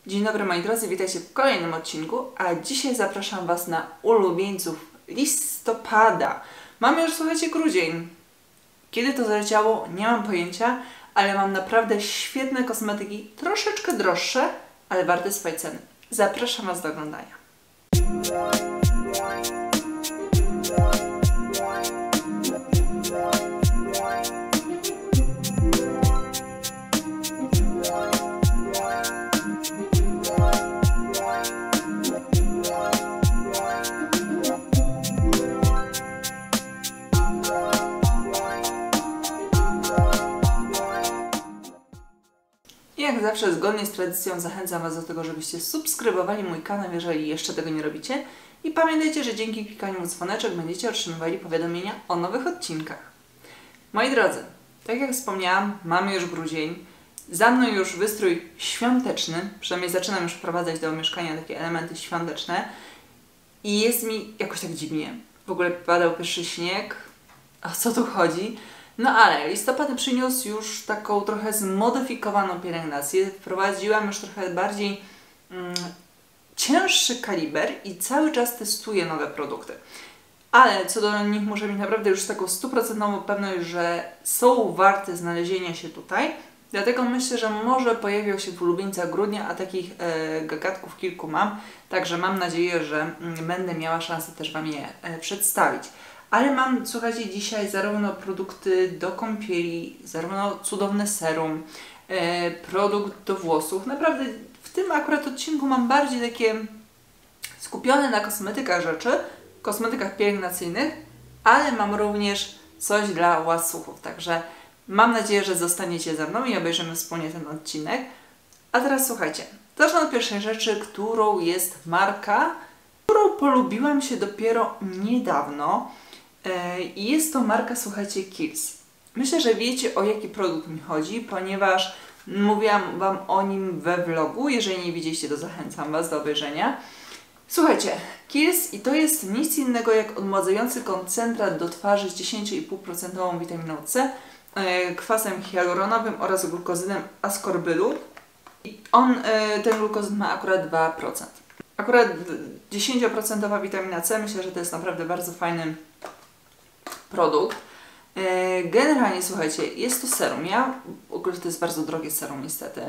Dzień dobry moi drodzy, witajcie w kolejnym odcinku, a dzisiaj zapraszam Was na ulubieńców listopada. Mamy już, słuchajcie, grudzień. Kiedy to zaleciało, nie mam pojęcia, ale mam naprawdę świetne kosmetyki, troszeczkę droższe, ale warte swojej ceny. Zapraszam Was do oglądania. Jak zawsze, zgodnie z tradycją, zachęcam Was do tego, żebyście subskrybowali mój kanał, jeżeli jeszcze tego nie robicie. I pamiętajcie, że dzięki klikaniu w dzwoneczek będziecie otrzymywali powiadomienia o nowych odcinkach. Moi drodzy, tak jak wspomniałam, mamy już grudzień. Za mną już wystrój świąteczny, przynajmniej zaczynam już wprowadzać do mieszkania takie elementy świąteczne. I jest mi jakoś tak dziwnie. W ogóle padał pierwszy śnieg. O co tu chodzi? No ale listopad przyniósł już taką trochę zmodyfikowaną pielęgnację. Wprowadziłam już trochę bardziej cięższy kaliber i cały czas testuję nowe produkty. Ale co do nich muszę mieć naprawdę już taką 100% pewność, że są warte znalezienia się tutaj. Dlatego myślę, że może pojawią się w ulubieńcach grudnia, a takich gagatków kilku mam. Także mam nadzieję, że będę miała szansę też Wam je przedstawić. Ale mam, słuchajcie, dzisiaj zarówno produkty do kąpieli, zarówno cudowny serum, produkt do włosów. Naprawdę w tym akurat odcinku mam bardziej takie skupione na kosmetykach rzeczy, kosmetykach pielęgnacyjnych, ale mam również coś dla łasuchów. Także mam nadzieję, że zostaniecie ze mną i obejrzymy wspólnie ten odcinek. A teraz słuchajcie, zacznę od pierwszej rzeczy, którą jest marka, którą polubiłam się dopiero niedawno. I jest to marka, słuchajcie, Kiehl's. Myślę, że wiecie, o jaki produkt mi chodzi, ponieważ mówiłam Wam o nim we vlogu. Jeżeli nie widzieliście, to zachęcam Was do obejrzenia. Słuchajcie, Kiehl's i to jest nic innego jak odmładzający koncentrat do twarzy z 10,5% witaminą C, kwasem hialuronowym oraz glukozynem askorbylu. I ten glukozyn ma akurat 2%. Akurat 10% witamina C, myślę, że to jest naprawdę bardzo fajny produkt. Generalnie, słuchajcie, jest to serum. W ogóle to jest bardzo drogie serum niestety.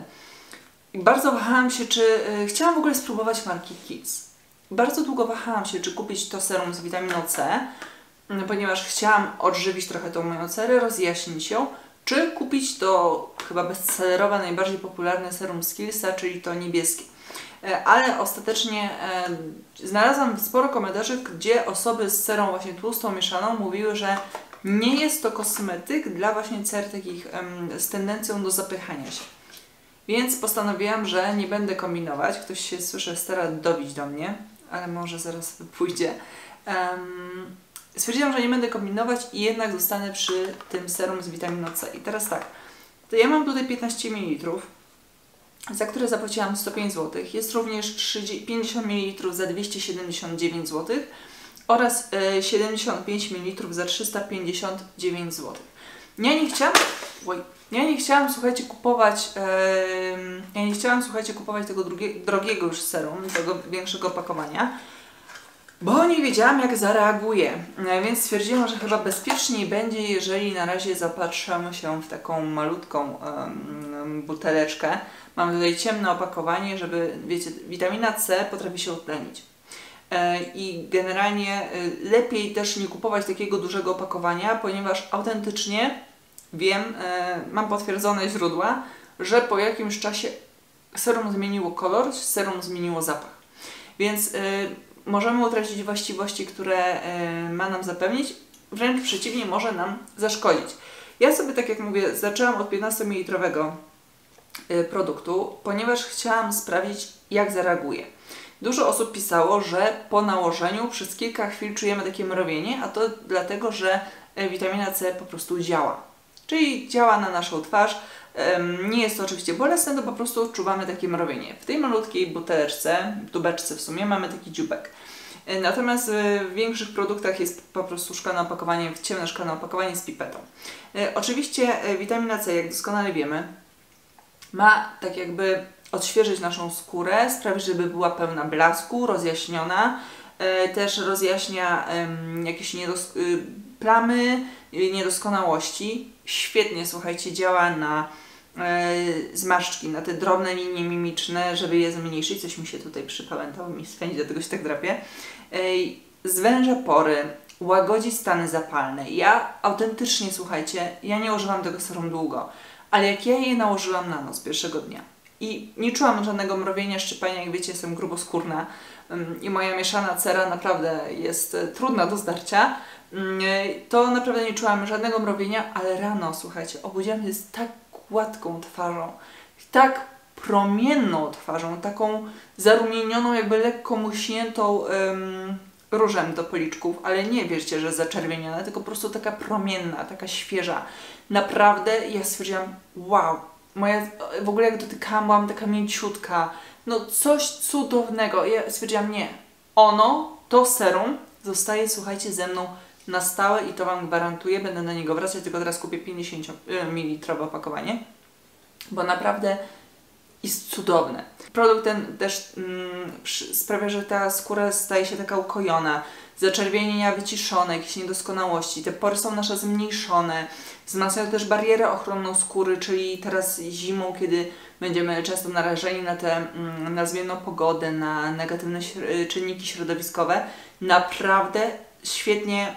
I bardzo wahałam się, chciałam w ogóle spróbować marki Kiehl's. Bardzo długo wahałam się, czy kupić to serum z witaminą C, ponieważ chciałam odżywić trochę tą moją cerę, rozjaśnić ją, czy kupić to chyba bestsellerowe, najbardziej popularne serum z Kiehl'sa, czyli to niebieskie. Ale ostatecznie znalazłam sporo komentarzy, gdzie osoby z cerą właśnie tłustą mieszaną mówiły, że nie jest to kosmetyk dla właśnie cer takich z tendencją do zapychania się. Więc postanowiłam, że nie będę kombinować. Ktoś się, słyszę, stara dobić do mnie, ale może zaraz pójdzie. Stwierdziłam, że nie będę kombinować i jednak zostanę przy tym serum z witaminą C. I teraz tak, to ja mam tutaj 15 ml. Za które zapłaciłam 105 zł. Jest również 50 ml za 279 zł oraz 75 ml za 359 zł. Ja nie chciałam, słuchajcie, kupować tego drogiego już serum, tego większego opakowania, bo nie wiedziałam, jak zareaguje, więc stwierdziłam, że chyba bezpieczniej będzie, jeżeli na razie zapatrzę się w taką malutką buteleczkę. Mam tutaj ciemne opakowanie, żeby, wiecie, witamina C potrafi się odtlenić. I generalnie lepiej też nie kupować takiego dużego opakowania, ponieważ autentycznie wiem, mam potwierdzone źródła, że po jakimś czasie serum zmieniło kolor, serum zmieniło zapach. Więc możemy utracić właściwości, które ma nam zapewnić, wręcz przeciwnie, może nam zaszkodzić. Ja sobie, tak jak mówię, zaczęłam od 15 ml produktu, ponieważ chciałam sprawdzić, jak zareaguje. Dużo osób pisało, że po nałożeniu przez kilka chwil czujemy takie mrowienie, a to dlatego, że witamina C po prostu działa. Czyli działa na naszą twarz. Nie jest to oczywiście bolesne, to po prostu odczuwamy takie mrowienie. W tej malutkiej buteleczce, tubeczce w sumie, mamy taki dzióbek. Natomiast w większych produktach jest po prostu szklane opakowanie, ciemne szklane opakowanie z pipetą. Oczywiście witamina C, jak doskonale wiemy, ma tak jakby odświeżyć naszą skórę, sprawić, żeby była pełna blasku, rozjaśniona. Też rozjaśnia jakieś plamy, niedoskonałości. Świetnie, słuchajcie, działa na zmarszczki, na te drobne linie mimiczne, żeby je zmniejszyć. Coś mi się tutaj przypamiętało, mi spędzi, dlatego się tak drapię. Zwęża pory, łagodzi stany zapalne. Ja autentycznie, słuchajcie, ja nie używam tego serum długo, ale jak ja je nałożyłam na noc pierwszego dnia i nie czułam żadnego mrowienia, szczypania, jak wiecie, jestem gruboskórna i moja mieszana cera naprawdę jest trudna do zdarcia, to naprawdę nie czułam żadnego mrowienia, ale rano, słuchajcie, obudziłam się z tak gładką twarzą, tak promienną twarzą, taką zarumienioną, jakby lekko muśniętą różem do policzków, ale nie wierzcie, że zaczerwieniona, tylko po prostu taka promienna, taka świeża. Naprawdę ja stwierdziłam, wow, w ogóle jak dotykałam, byłam taka mięciutka, no coś cudownego. Ja stwierdziłam, nie, to serum zostaje, słuchajcie, ze mną na stałe i to Wam gwarantuję, będę na niego wracać, tylko teraz kupię 50 ml opakowanie, bo naprawdę jest cudowne. Produkt ten też sprawia, że ta skóra staje się taka ukojona, zaczerwienienia wyciszone, jakieś niedoskonałości, te pory są nasze zmniejszone, wzmacniają też barierę ochronną skóry, czyli teraz zimą, kiedy będziemy często narażeni na tę nazwiemną pogodę, na negatywne czynniki środowiskowe, naprawdę świetnie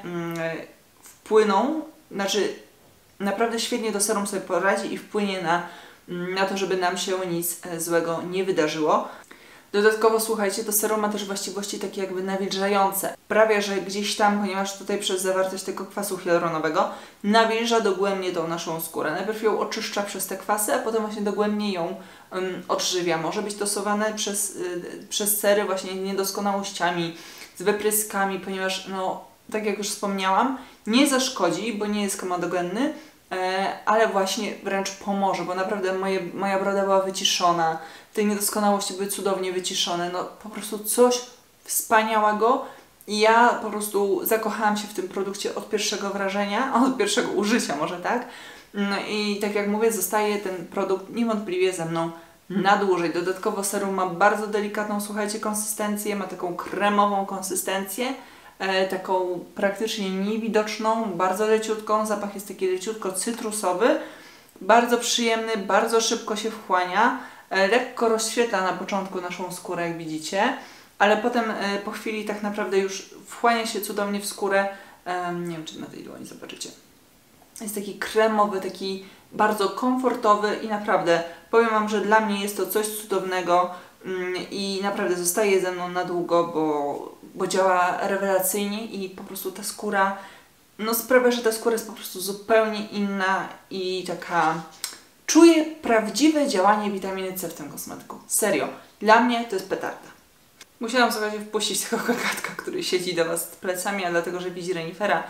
wpłyną, znaczy naprawdę świetnie to serum sobie poradzi i wpłynie na to, żeby nam się nic złego nie wydarzyło. Dodatkowo, słuchajcie, to serum ma też właściwości takie jakby nawilżające. Prawie, że gdzieś tam, ponieważ tutaj przez zawartość tego kwasu hialuronowego nawilża dogłębnie tą naszą skórę. Najpierw ją oczyszcza przez te kwasy, a potem właśnie dogłębnie ją odżywia. Może być stosowane przez cery właśnie niedoskonałościami, z wypryskami, ponieważ, no, tak jak już wspomniałam, nie zaszkodzi, bo nie jest komodogenny, ale właśnie wręcz pomoże, bo naprawdę moja broda była wyciszona, te niedoskonałości były cudownie wyciszone, no po prostu coś wspaniałego i ja po prostu zakochałam się w tym produkcie od pierwszego wrażenia, od pierwszego użycia może tak, no i tak jak mówię, zostaje ten produkt niewątpliwie ze mną na dłużej. Dodatkowo serum ma bardzo delikatną, słuchajcie, konsystencję, ma taką kremową konsystencję, taką praktycznie niewidoczną, bardzo leciutką, zapach jest taki leciutko cytrusowy, bardzo przyjemny, bardzo szybko się wchłania, lekko rozświetla na początku naszą skórę, jak widzicie, ale potem po chwili tak naprawdę już wchłania się cudownie w skórę, nie wiem, czy na tej dłoni zobaczycie. Jest taki kremowy, taki bardzo komfortowy i naprawdę powiem Wam, że dla mnie jest to coś cudownego i naprawdę zostaje ze mną na długo, bo działa rewelacyjnie i po prostu ta skóra, no sprawia, że ta skóra jest po prostu zupełnie inna i taka... Czuję prawdziwe działanie witaminy C w tym kosmetyku. Serio. Dla mnie to jest petarda. Musiałam, słuchajcie, wpuścić tego kakatka, który siedzi do Was plecami, a dlatego, że widzi renifera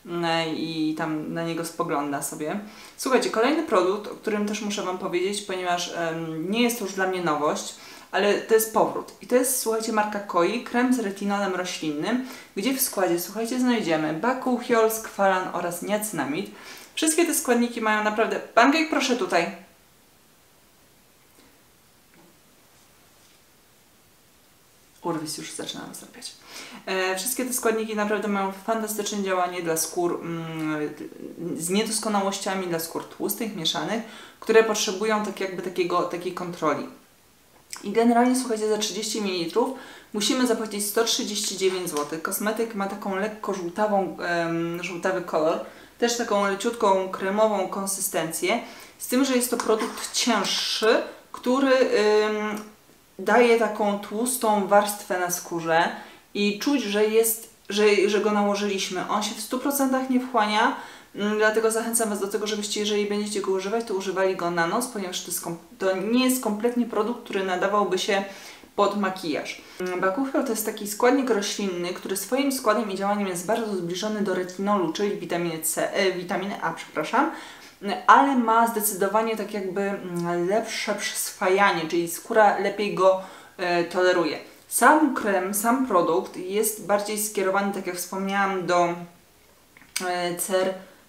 i tam na niego spogląda sobie. Słuchajcie, kolejny produkt, o którym też muszę Wam powiedzieć, ponieważ nie jest to już dla mnie nowość, ale to jest powrót. I to jest, słuchajcie, marka Koi, krem z retinolem roślinnym, gdzie w składzie, słuchajcie, znajdziemy bakuchiol, skwalan oraz niacynamid. Wszystkie te składniki mają naprawdę... Pancake, proszę tutaj. Urwis już zaczyna rozrabiać. Wszystkie te składniki naprawdę mają fantastyczne działanie dla skór z niedoskonałościami, dla skór tłustych, mieszanych, które potrzebują tak jakby takiej kontroli. I generalnie, słuchajcie, za 30 ml musimy zapłacić 139 zł. Kosmetyk ma taką lekko żółtawy kolor, też taką leciutką, kremową konsystencję, z tym, że jest to produkt cięższy, który daje taką tłustą warstwę na skórze i czuć, że go nałożyliśmy. On się w 100% nie wchłania, dlatego zachęcam Was do tego, żebyście, jeżeli będziecie go używać, to używali go na noc, ponieważ to nie jest kompletnie produkt, który nadawałby się pod makijaż. Bakuchiol to jest taki składnik roślinny, który swoim składem i działaniem jest bardzo zbliżony do retinolu, czyli witaminy A, przepraszam, ale ma zdecydowanie tak jakby lepsze przyswajanie, czyli skóra lepiej go toleruje. Sam krem, sam produkt jest bardziej skierowany, tak jak wspomniałam, do cer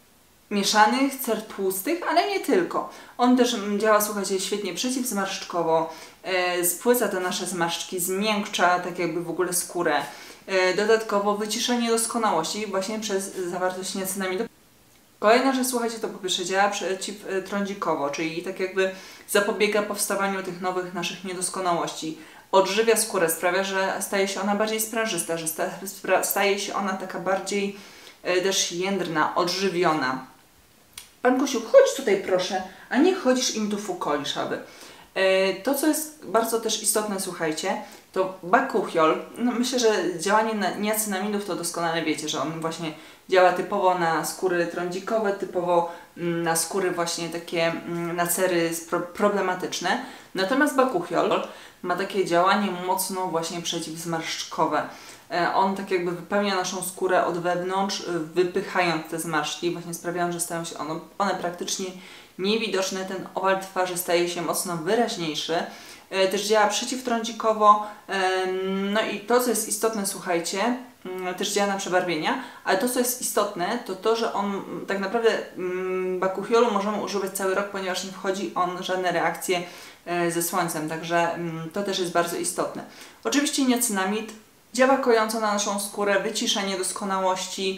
mieszanych, cer tłustych, ale nie tylko. On też działa, słuchajcie, świetnie przeciwzmarszczkowo, spłyca te nasze zmarszczki, zmiękcza tak jakby w ogóle skórę. Dodatkowo wycisza niedoskonałości właśnie przez zawartość niacinamidu. Kolejna rzecz, słuchajcie, to po pierwsze działa przeciwtrądzikowo, czyli tak jakby zapobiega powstawaniu tych nowych naszych niedoskonałości. Odżywia skórę, sprawia, że staje się ona bardziej sprężysta, że staje się ona taka bardziej też jędrna, odżywiona. Pan Kosiu, chodź tutaj proszę, a nie chodzisz im tu fukolisz, aby. To, co jest bardzo też istotne, słuchajcie, to bakuchiol. No, myślę, że działanie niacinamidów to doskonale wiecie, że on właśnie działa typowo na skóry trądzikowe, typowo na skóry właśnie takie, na cery problematyczne. Natomiast bakuchiol ma takie działanie mocno właśnie przeciwzmarszczkowe. On tak jakby wypełnia naszą skórę od wewnątrz, wypychając te zmarszczki, właśnie sprawiają, że stają się one praktycznie niewidoczne, ten owal twarzy staje się mocno wyraźniejszy. Też działa przeciwtrądzikowo, no i to, co jest istotne, słuchajcie, też działa na przebarwienia, ale to, co jest istotne, to to, że on tak naprawdę bakuchiolu możemy używać cały rok, ponieważ nie wchodzi on w żadne reakcje ze słońcem, także to też jest bardzo istotne. Oczywiście niacinamid działa kojąco na naszą skórę, wycisza niedoskonałości,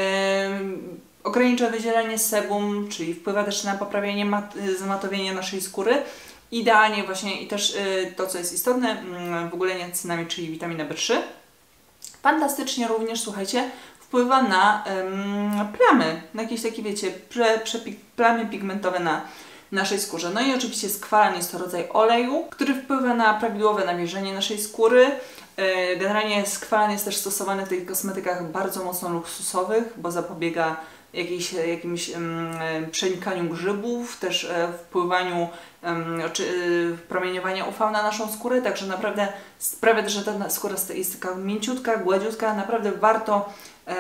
ogranicza wydzielenie sebum, czyli wpływa też na poprawienie zmatowienia naszej skóry. Idealnie właśnie i też to, co jest istotne, w ogóle niacinamid, czyli witamina B3. Fantastycznie również, słuchajcie, wpływa na plamy, na jakieś takie, wiecie, plamy pigmentowe na naszej skórze. No i oczywiście skwalan jest to rodzaj oleju, który wpływa na prawidłowe nawilżenie naszej skóry. Generalnie skwalan jest też stosowany w tych kosmetykach bardzo mocno luksusowych, bo zapobiega jakimś przenikaniu grzybów, też wpływaniu promieniowania UV na naszą skórę, także naprawdę sprawia, że ta skóra jest taka mięciutka, gładziutka, naprawdę warto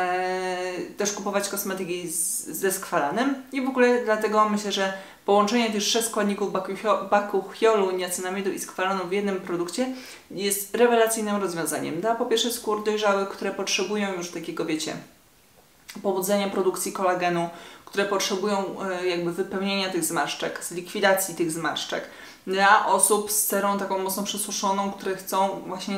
też kupować kosmetyki ze skwalanem i w ogóle dlatego myślę, że połączenie tych 3 składników bakuchiolu, niacinamidu i skwalanu w jednym produkcie jest rewelacyjnym rozwiązaniem dla po pierwsze skór dojrzałych, które potrzebują już takiego, wiecie, pobudzenia produkcji kolagenu, które potrzebują jakby wypełnienia tych zmarszczek, z likwidacji tych zmarszczek. Dla osób z cerą taką mocno przesuszoną, które chcą właśnie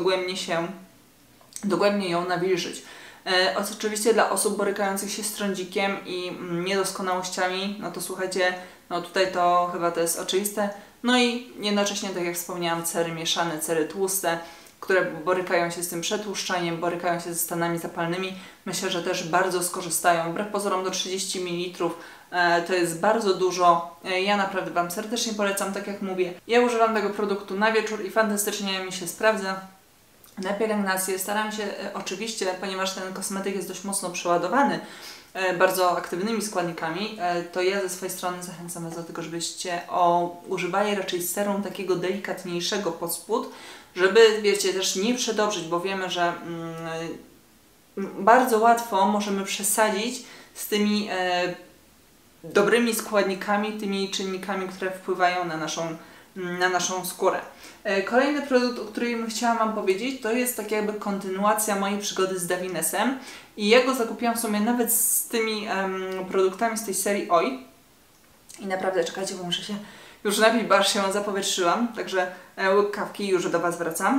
dogłębnie ją nawilżyć. Oczywiście dla osób borykających się z trądzikiem i niedoskonałościami, no to słuchajcie, no tutaj to chyba to jest oczywiste. No i jednocześnie, tak jak wspomniałam, cery mieszane, cery tłuste, które borykają się z tym przetłuszczaniem, borykają się ze stanami zapalnymi, myślę, że też bardzo skorzystają. Wbrew pozorom do 30 ml to jest bardzo dużo. Ja naprawdę Wam serdecznie polecam, tak jak mówię. Ja używam tego produktu na wieczór i fantastycznie mi się sprawdza. Na pielęgnację staram się oczywiście, ponieważ ten kosmetyk jest dość mocno przeładowany bardzo aktywnymi składnikami, to ja ze swojej strony zachęcam Was do tego, żebyście używali raczej serum takiego delikatniejszego pod spód, żeby, wiecie, też nie przedobrzyć, bo wiemy, że bardzo łatwo możemy przesadzić z tymi dobrymi składnikami, tymi czynnikami, które wpływają na naszą skórę. Kolejny produkt, o którym chciałam Wam powiedzieć, to jest tak jakby kontynuacja mojej przygody z Davinesem i ja go zakupiłam sobie nawet z tymi produktami z tej serii OI i naprawdę, czekajcie, bo muszę się już napić, bo aż się zapowietrzyłam, także łyk kawki, już do Was wracam.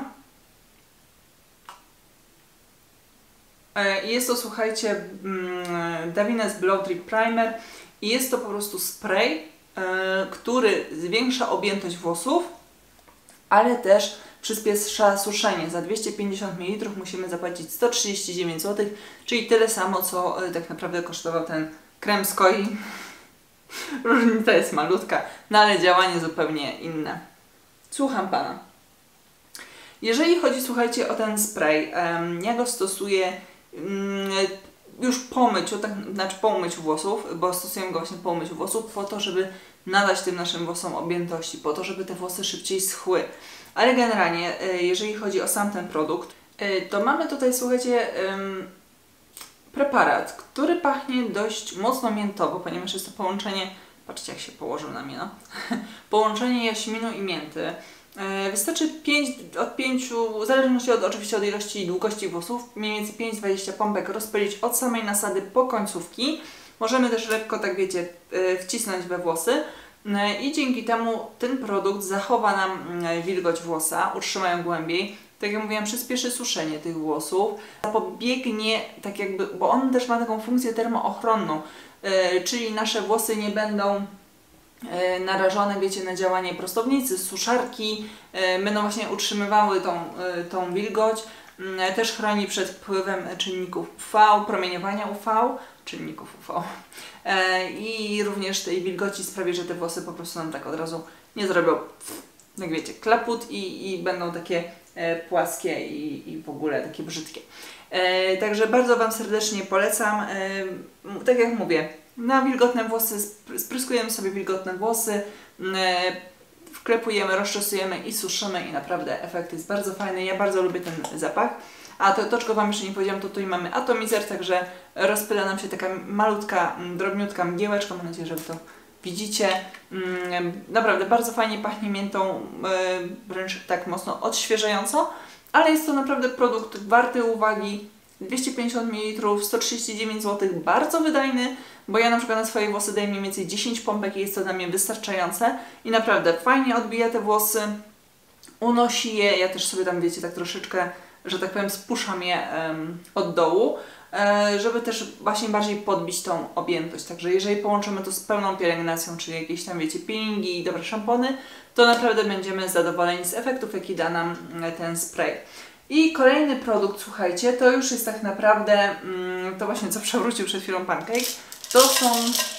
Jest to, słuchajcie, Davines Blow Drip Primer i jest to po prostu spray, który zwiększa objętość włosów, ale też przyspiesza suszenie. Za 250 ml musimy zapłacić 139 zł, czyli tyle samo, co tak naprawdę kosztował ten krem z Koi. Różnica jest malutka, no ale działanie zupełnie inne. Słucham Pana. Jeżeli chodzi, słuchajcie, o ten spray, ja go stosuję już po myciu, po umyciu włosów, bo stosuję go właśnie po umyciu włosów, po to, żeby nadać tym naszym włosom objętości, po to, żeby te włosy szybciej schły. Ale generalnie, jeżeli chodzi o sam ten produkt, to mamy tutaj, słuchajcie, preparat, który pachnie dość mocno miętowo, ponieważ jest to połączenie, patrzcie jak się położył na mnie, no, połączenie jaśminu i mięty. Wystarczy 5, w zależności oczywiście od ilości i długości włosów, mniej więcej 5-20 pompek rozpylić od samej nasady po końcówki, Możemy też lekko, tak wiecie, wcisnąć we włosy i dzięki temu ten produkt zachowa nam wilgoć włosa, utrzyma ją głębiej. Tak jak mówiłam, przyspieszy suszenie tych włosów, zapobiegnie, tak jakby, bo on też ma taką funkcję termoochronną, czyli nasze włosy nie będą narażone, wiecie, na działanie prostownicy, suszarki, będą właśnie utrzymywały tą wilgoć. Też chroni przed wpływem czynników UV, promieniowania UV, czynników UV. I również tej wilgoci sprawi, że te włosy po prostu nam tak od razu nie zrobią, jak wiecie, klaput i będą takie płaskie i w ogóle takie brzydkie. Także bardzo Wam serdecznie polecam. Tak jak mówię, na wilgotne włosy spryskujemy sobie wilgotne włosy, wklepujemy, rozczesujemy i suszymy i naprawdę efekt jest bardzo fajny. Ja bardzo lubię ten zapach. A to czego Wam jeszcze nie powiedziałam, to tutaj mamy atomizer, także rozpyla nam się taka malutka, drobniutka mgiełeczka. Mam nadzieję, że Wy to widzicie. Naprawdę bardzo fajnie pachnie miętą, wręcz tak mocno odświeżająco, ale jest to naprawdę produkt warty uwagi. 250 ml, 139 zł, bardzo wydajny, bo ja na przykład na swoje włosy daję mniej więcej 10 pompek i jest to dla mnie wystarczające i naprawdę fajnie odbija te włosy, unosi je, ja też sobie tam, wiecie, tak troszeczkę, że tak powiem, spuszczam je od dołu, żeby też właśnie bardziej podbić tą objętość. Także jeżeli połączymy to z pełną pielęgnacją, czyli jakieś tam, wiecie, peelingi i dobre szampony, to naprawdę będziemy zadowoleni z efektów, jaki da nam ten spray. I kolejny produkt, słuchajcie, to już jest tak naprawdę to właśnie, co przewrócił przed chwilą Pancake. To są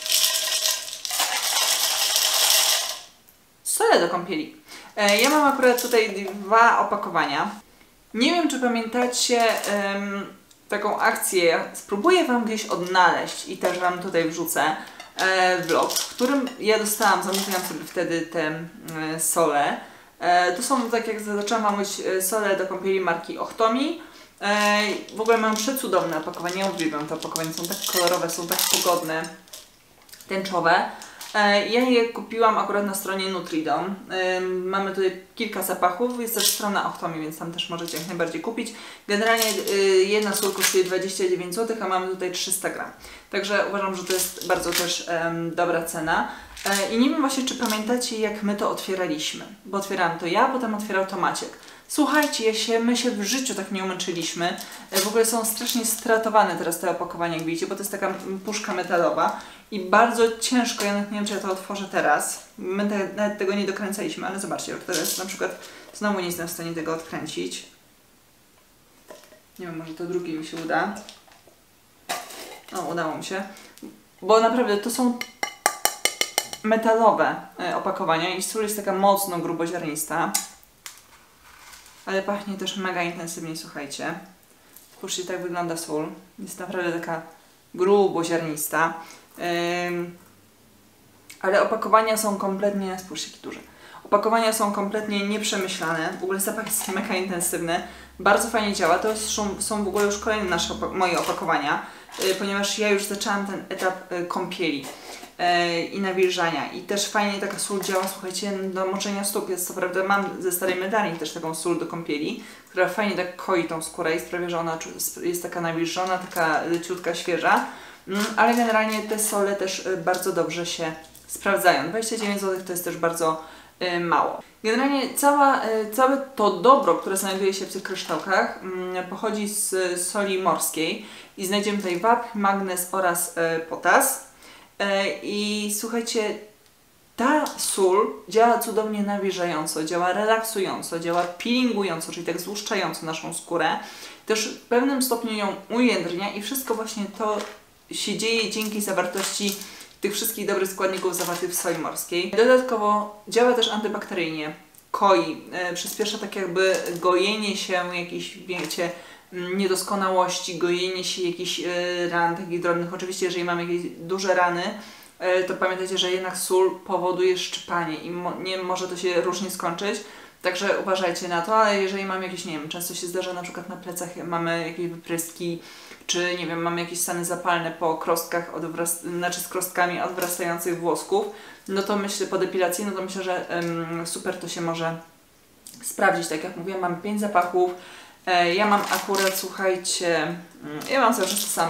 sole do kąpieli. Ja mam akurat tutaj 2 opakowania. Nie wiem, czy pamiętacie taką akcję, spróbuję Wam gdzieś odnaleźć i też Wam tutaj wrzucę vlog, w którym ja zamówiłam sobie wtedy te sole. To są, tak jak zaczęłam Wam mówić, sole do kąpieli marki Ochtomi. W ogóle mam przecudowne opakowanie, ja uwielbiam te opakowania, są tak kolorowe, są tak pogodne, tęczowe. Ja je kupiłam akurat na stronie Nutridom. Mamy tutaj kilka zapachów, jest też strona Ochtomi, więc tam też możecie jak najbardziej kupić. Generalnie jedna sól kosztuje 29 zł, a mamy tutaj 300 gram. Także uważam, że to jest bardzo też dobra cena. I nie wiem właśnie, czy pamiętacie, jak my to otwieraliśmy, bo otwierałam to ja, potem otwierał to Maciek. Słuchajcie, my się w życiu tak nie umęczyliśmy. W ogóle są strasznie stratowane teraz te opakowania, jak widzicie, bo to jest taka puszka metalowa i bardzo ciężko, ja nawet nie wiem, czy ja to otworzę teraz. My nawet tego nie dokręcaliśmy, ale zobaczcie, teraz na przykład znowu nie jestem w stanie tego odkręcić. Nie wiem, może to drugie mi się uda. O, udało mi się. Bo naprawdę to są metalowe opakowania i sól jest taka mocno gruboziarnista. Ale pachnie też mega intensywnie, słuchajcie. Spójrzcie, tak wygląda sól. Jest naprawdę taka gruboziarnista. Ale opakowania są kompletnie, spójrzcie, jakie duże. Opakowania są kompletnie nieprzemyślane. W ogóle zapach jest mega intensywny. Bardzo fajnie działa. To są w ogóle już kolejne moje opakowania, ponieważ ja już zaczęłam ten etap kąpieli i nawilżania. I też fajnie taka sól działa, słuchajcie, do moczenia stóp. Jest co prawda, mam ze starej medalii też taką sól do kąpieli, która fajnie tak koi tą skórę i sprawia, że ona jest taka nawilżona, taka leciutka, świeża. Ale generalnie te sole też bardzo dobrze się sprawdzają. 29 zł to jest też bardzo mało. Generalnie całe to dobro, które znajduje się w tych kryształkach, pochodzi z soli morskiej i znajdziemy tutaj wapń, magnez oraz potas. I słuchajcie, ta sól działa cudownie nawilżająco, działa relaksująco, działa peelingująco, czyli tak złuszczająco naszą skórę. Też w pewnym stopniu ją ujędrnia i wszystko właśnie to się dzieje dzięki zawartości tych wszystkich dobrych składników zawartych w soli morskiej. Dodatkowo działa też antybakteryjnie, koi, przyspiesza tak jakby gojenie się jakichś, wiecie, niedoskonałości, gojenie się jakichś ran takich drobnych. Oczywiście, jeżeli mamy jakieś duże rany, to pamiętajcie, że jednak sól powoduje szczypanie i może to się różnie skończyć. Także uważajcie na to, ale jeżeli mamy jakieś, nie wiem, często się zdarza na przykład na plecach, mamy jakieś wypryski, czy nie wiem, mamy jakieś stany zapalne po krostkach, znaczy z krostkami odwrastających włosków, no to myślę, po depilacji, no to myślę, że super to się może sprawdzić. Tak jak mówiłam, mam 5 zapachów. Ja mam akurat, słuchajcie, ja mam cały czas te same.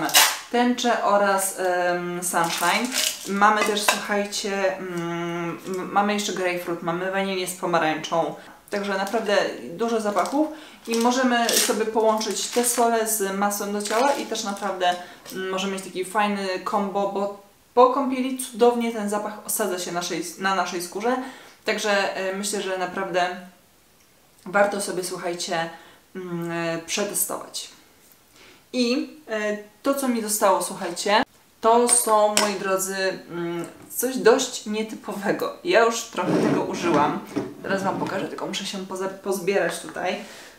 tęczę oraz sunshine. Mamy też, słuchajcie, mamy jeszcze grapefruit, mamy wanilię z pomarańczą. Także naprawdę dużo zapachów i możemy sobie połączyć te sole z masłem do ciała i też naprawdę możemy mieć taki fajny combo, bo po kąpieli cudownie ten zapach osadza się na naszej skórze. Także myślę, że naprawdę warto sobie, słuchajcie, przetestować. I to, co mi zostało, słuchajcie, to są, moi drodzy, coś dość nietypowego. Ja już trochę tego użyłam. Teraz Wam pokażę, tylko muszę się pozbierać tutaj.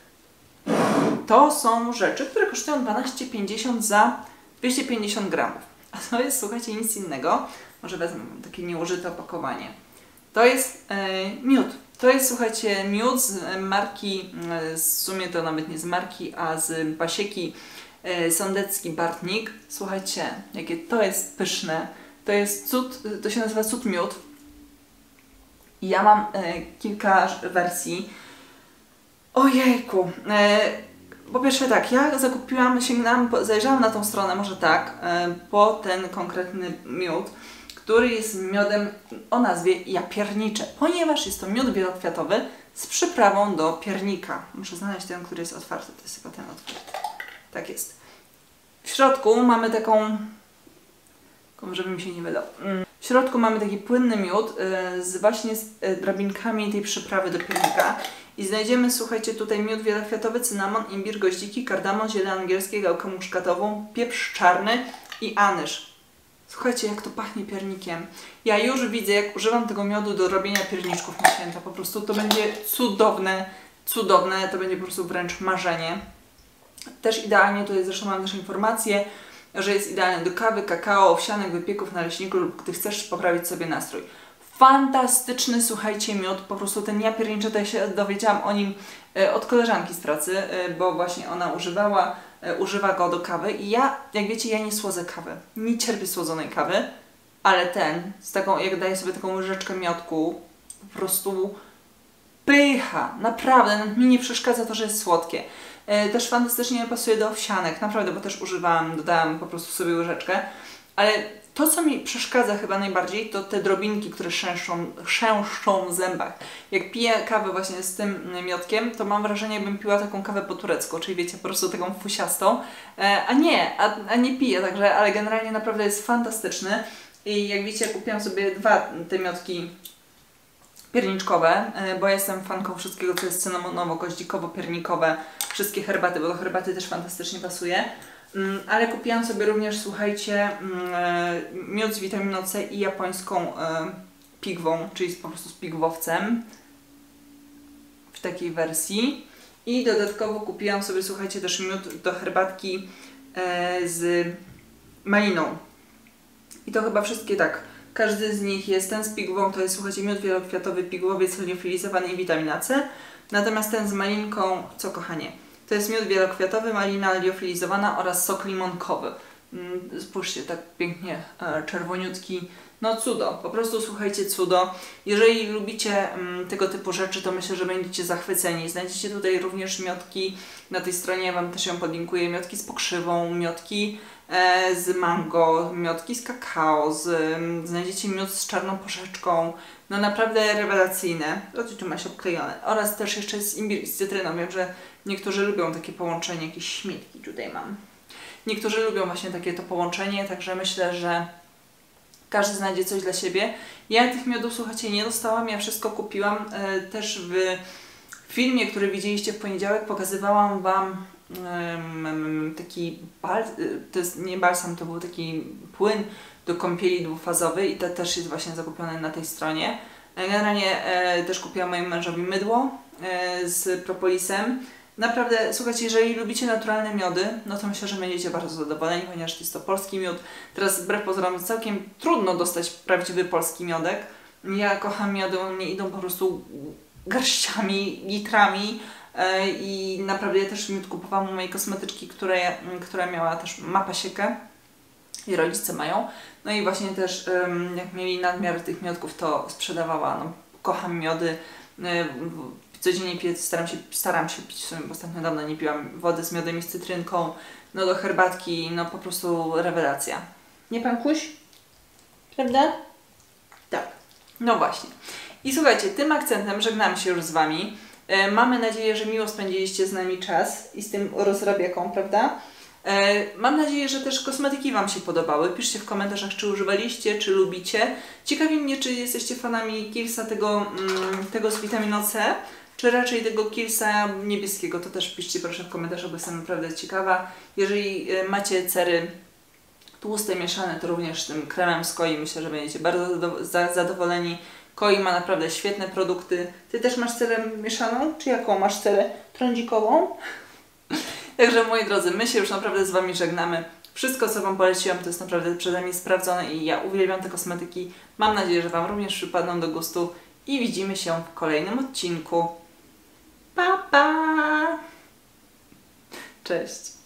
To są rzeczy, które kosztują 12,50 za 250 gramów. A to jest, słuchajcie, nic innego. Może wezmę takie nieużyte opakowanie. To jest miód. To jest, słuchajcie, miód z marki, w sumie to nawet nie z marki, a z pasieki Sądecki Bartnik. Słuchajcie, jakie to jest pyszne. To jest cud, to się nazywa cud miód. I ja mam kilka wersji. Ojejku. Po pierwsze tak, ja zakupiłam, zajrzałam na tą stronę, może tak, po ten konkretny miód, który jest miodem o nazwie japiernicze, ponieważ jest to miód wielokwiatowy z przyprawą do piernika. Muszę znaleźć ten, który jest otwarty, to jest chyba ten otwarty. Tak jest. W środku mamy taką, żeby mi się nie wydał. W środku mamy taki płynny miód właśnie z drabinkami tej przyprawy do piernika. I znajdziemy, słuchajcie, tutaj miód wielokwiatowy, cynamon, imbir, goździki, kardamon, ziele angielskie, gałkę muszkatową, pieprz czarny i anyż. Słuchajcie, jak to pachnie piernikiem. Ja już widzę, jak używam tego miodu do robienia pierniczków na święta. Po prostu to będzie cudowne, cudowne. To będzie po prostu wręcz marzenie. Też idealnie, tutaj zresztą mam też informację, że jest idealny do kawy, kakao, owsianek, wypieków, naleśników lub gdy chcesz poprawić sobie nastrój. Fantastyczny, słuchajcie, miód, po prostu ten japierniczy, to ja się dowiedziałam o nim od koleżanki z pracy, bo właśnie ona używa go do kawy i ja, jak wiecie, ja nie słodzę kawy, nie cierpię słodzonej kawy, ale ten, z taką, jak daję sobie taką łyżeczkę miodku, po prostu pycha, naprawdę, mi nie przeszkadza to, że jest słodkie. Też fantastycznie pasuje do owsianek, naprawdę, bo też używałam, dodałam po prostu sobie łyżeczkę, ale to, co mi przeszkadza chyba najbardziej, to te drobinki, które chrzęszczą w zębach. Jak piję kawę właśnie z tym miodkiem, to mam wrażenie, jakbym piła taką kawę po turecku, czyli wiecie, po prostu taką fusiastą, a nie piję, także, ale generalnie naprawdę jest fantastyczny. I jak wiecie, kupiłam sobie dwa te miodki pierniczkowe, bo ja jestem fanką wszystkiego, co jest cynamonowo-goździkowo-piernikowe, wszystkie herbaty, bo do herbaty też fantastycznie pasuje. Ale kupiłam sobie również, słuchajcie, miód z witaminą C i japońską pigwą, czyli po prostu z pigwowcem w takiej wersji. I dodatkowo kupiłam sobie, słuchajcie, też miód do herbatki z maliną. I to chyba wszystkie tak. Każdy z nich jest, ten z pigwą to jest, słuchajcie, miód wielokwiatowy, pigwowiec liofilizowany i witamina C. Natomiast ten z malinką, co kochanie? To jest miód wielokwiatowy, malina liofilizowana oraz sok limonkowy. Spójrzcie, tak pięknie czerwoniutki. No cudo, po prostu słuchajcie, cudo. Jeżeli lubicie tego typu rzeczy, to myślę, że będziecie zachwyceni. Znajdziecie tutaj również miodki, na tej stronie ja Wam też ją podlinkuję, miodki z pokrzywą, miodki z mango, miodki z kakao, znajdziecie miód z czarną porzeczką. No naprawdę rewelacyjne. Tu ma się obklejone. Oraz też jeszcze jest imbir z cytryną. Wiem, że niektórzy lubią takie połączenie, jakieś śmietki tutaj mam. Niektórzy lubią właśnie takie to połączenie, także myślę, że każdy znajdzie coś dla siebie. Ja tych miodów, słuchajcie, nie dostałam, ja wszystko kupiłam. Też w filmie, który widzieliście w poniedziałek, pokazywałam Wam taki, to jest nie balsam, to był taki płyn do kąpieli dwufazowy i to też jest właśnie zakupione na tej stronie. Generalnie też kupiłam mojemu mężowi mydło z propolisem. Naprawdę, słuchajcie, jeżeli lubicie naturalne miody, no to myślę, że będziecie bardzo zadowoleni, ponieważ jest to polski miód. Teraz wbrew pozorom całkiem trudno dostać prawdziwy polski miodek. Ja kocham miody, one mnie idą po prostu garściami, litrami i naprawdę ja też miód kupowałam u mojej kosmetyczki, która miała też ma pasiekę i rodzice mają. No i właśnie też jak mieli nadmiar tych miodków, to sprzedawała. No, kocham miody. codziennie piję, staram się pić, bo ostatnio dawno nie piłam wody z miodem i z cytrynką, no do herbatki, no po prostu rewelacja. Nie Pankuś? Prawda? Tak. No właśnie. I słuchajcie, tym akcentem żegnam się już z Wami. Mamy nadzieję, że miło spędziliście z nami czas i z tym rozrabiaką, prawda? Mam nadzieję, że też kosmetyki Wam się podobały. Piszcie w komentarzach, czy używaliście, czy lubicie. Ciekawi mnie, czy jesteście fanami Kiehlsa tego z witaminą C, czy raczej tego Kiehlsa niebieskiego. To też piszcie proszę w komentarzach, bo jestem naprawdę ciekawa. Jeżeli macie cery tłuste mieszane, to również tym kremem z Koi myślę, że będziecie bardzo zadowoleni. Koi ma naprawdę świetne produkty. Ty też masz cerę mieszaną? Czy jaką masz cerę? Trądzikową? Także moi drodzy, my się już naprawdę z Wami żegnamy. Wszystko, co Wam poleciłam, to jest naprawdę przeze mnie sprawdzone i ja uwielbiam te kosmetyki. Mam nadzieję, że Wam również przypadną do gustu i widzimy się w kolejnym odcinku. Pa, pa! Cześć!